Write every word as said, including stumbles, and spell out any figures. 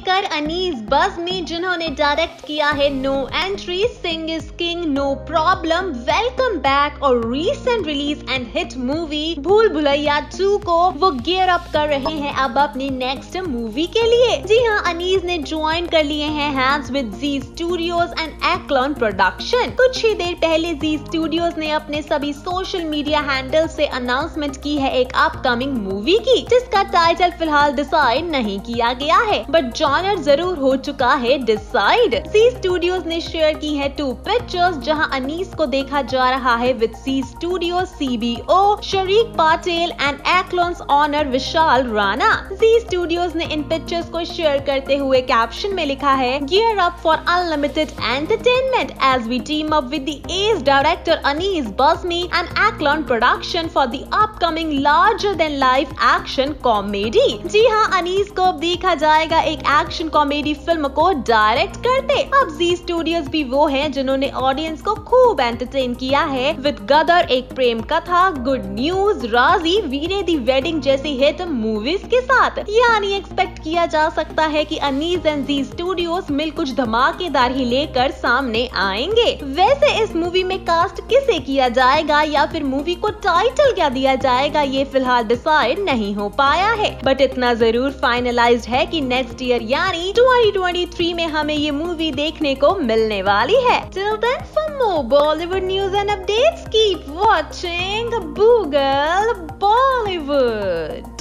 Maker Anees Bazmee, जिन्होंने direct किया है no entry, Singh is king, no problem, welcome back और recent release and hit movie Bhool Bhulaiyaa to को वो गियर अप कर रहे हैं अब अपनी नेक्स्ट मूवी के लिए। जी हाँ, अनीस ने ज्वाइन कर लिए हैं hands with Zee studios and एक्लॉन प्रोडक्शन। कुछ ही देर पहले जी स्टूडियोज ने अपने सभी सोशल मीडिया हैंडल से अनाउंसमेंट की है एक अपकमिंग मूवी की, जिसका टाइटल फिलहाल डिसाइड नहीं किया गया है, बट जॉनर जरूर हो चुका है डिसाइड। जी स्टूडियोज ने शेयर की है टू पिक्चर्स, जहां अनीस को देखा जा रहा है with ji studio CBO Sharik Patil and एक्लॉन्स owner Vishal Rana. Zee studios ने इन पिक्चर्स को शेयर करते हुए कैप्शन में लिखा है, gear up for unlimited entertainment as we team up with the ace director Anees Bazmee and एक्लॉन production for the upcoming larger than life action comedy. जी हाँ, अनीस को देखा जाएगा एक एक्शन कॉमेडी फिल्म को डायरेक्ट करते। अब जी स्टूडियोज भी वो हैं जिन्होंने ऑडियंस को खूब एंटरटेन किया है विद गदर, एक प्रेम कथा, good news, Raazi, Veere Di wedding जैसी हिट मूवीज के साथ। यानी एक्सपेक्ट किया जा सकता है कि अनीस एंड जी स्टूडियोज मिल कुछ धमाकेदार ही लेकर सामने आएंगे। वैसे इस मूवी में कास्ट किसे किया जाएगा या फिर मूवी को टाइटल क्या दिया जाएगा, ये फिलहाल डिसाइड नहीं हो पाया है, बट इतना जरूर फाइनलाइज्ड है कि नेक्स्ट ईयर यानी ट्वेंटी ट्वेंटी थ्री में हमें ये मूवी देखने को मिलने वाली है। Till then, for more Bollywood news and updates, keep watching Boogle Bollywood.